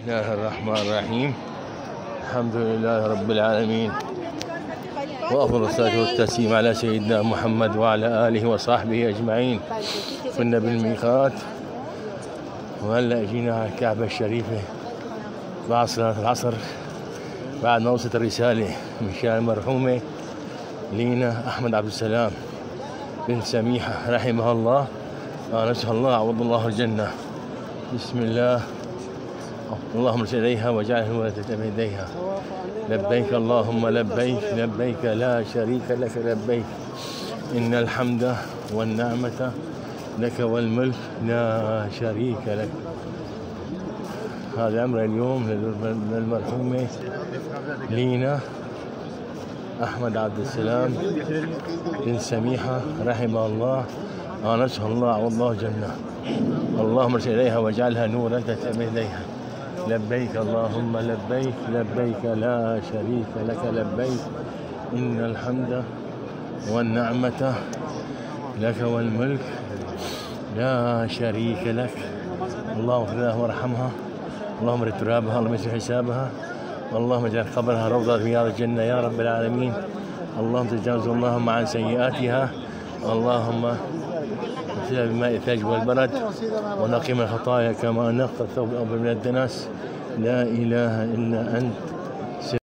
الله الرحمن الرحيم. الحمد لله رب العالمين، وأفضل الصلاة والتسليم على سيدنا محمد وعلى آله وصحبه أجمعين. كنا بالميقات وهلا جينا على الكعبة الشريفة بعد صلاة العصر، بعد ما وصلت الرسالة من شان المرحومة لينا أحمد عبد السلام بنت سميحة رحمها الله، نسأل الله عوض الله الجنة. بسم الله. اللهم ارسل إليها واجعله ولدة بيديها. لبيك اللهم لبيك، لبيك لا شريك لك لبيك، إن الحمد والنعمة لك والملك لا شريك لك. هذا أمر اليوم للمرحومة لينا أحمد عبد السلام بن سميحة رحمه الله، نسأل الله عوض الله الجنة. اللهم ارسل إليها واجعلها نورا تتبع إليها. لبيك اللهم لبيك، لبيك لا شريك لك لبيك، إن الحمد والنعمة لك والملك لا شريك لك. اللهم اغفر لها وارحمها، اللهم ارد ترابها، اللهم يسر حسابها، اللهم اجعل قبرها روضة من رياض الجنة يا رب العالمين. اللهم تجاوز اللهم عن سيئاتها، اللهم اغسلها بماء الثلج والبرد ونقي من الخطايا كما نقى الثوب الأبيض من الدنس. لا إله إلا أنت